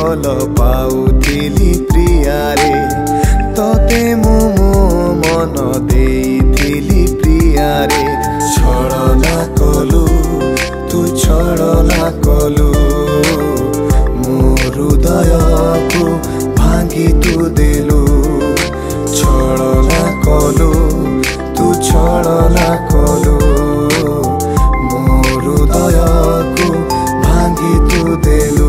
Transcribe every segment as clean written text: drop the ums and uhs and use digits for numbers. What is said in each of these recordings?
भल पाउथिली प्रिया रे तोते मु मन देइथिली प्रिया रे छलना कलु तू छलना कलु मो हृदय को भांगी तू देलु छलना कलु तू छलना कलु मो हृदय को भांगी तू देलु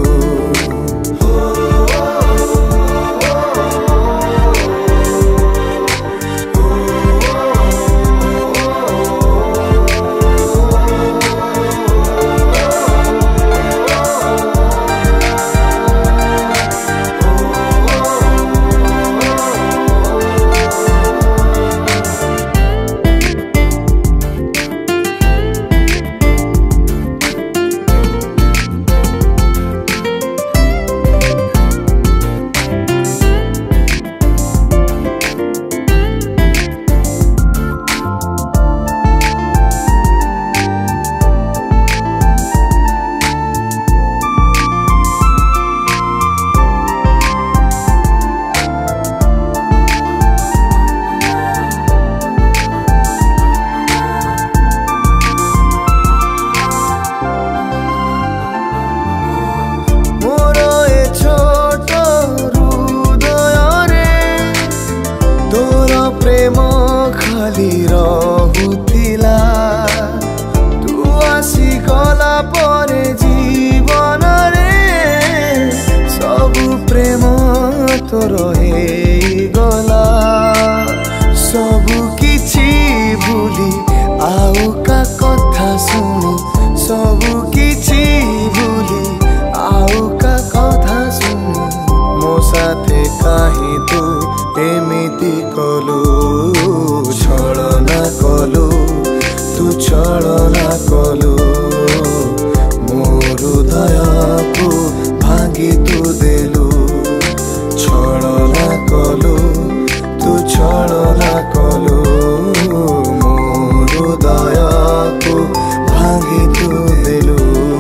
प्रेम खाली रहुथिला तू आसी गला परे जीवन रे सब प्रेम तोर हे गला सब किछि भूली आउ का कथा सुनी सब किछि भूली आउ का कथा सुनी मो साथे काहे तू एमिति कलु छलना कलु तू छलना कलु मो हृदय को भांगी तू देलु छलना कलु तू छलना कलु मो हृदय को भांगी तू देलु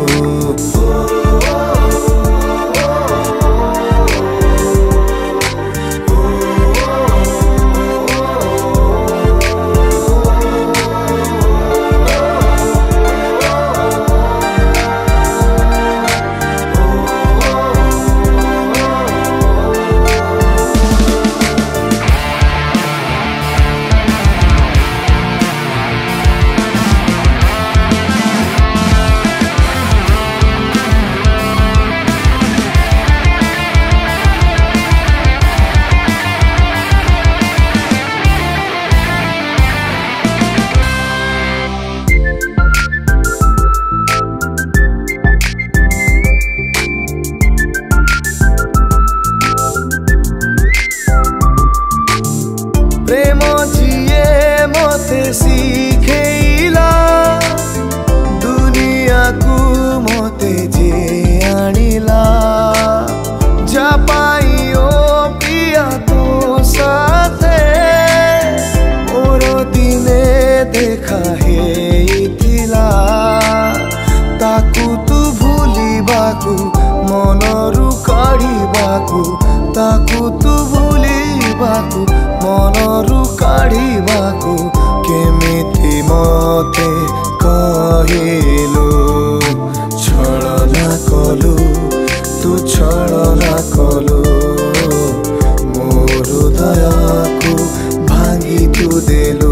प्रेम जिए मते शिखेला दुनिया को मते जे आनिला जा पाई ओ पिया तो साथे मोर दिने देखा हेइथिला ताकू तू भूलिबाकू मनरु काढिबाकू ताकू तू भूलिबाकू मनरु काढिबाकू केमिति मते कहिलु छलना कलु तू छलना कलु मो हृदय को भांगी तू देलु।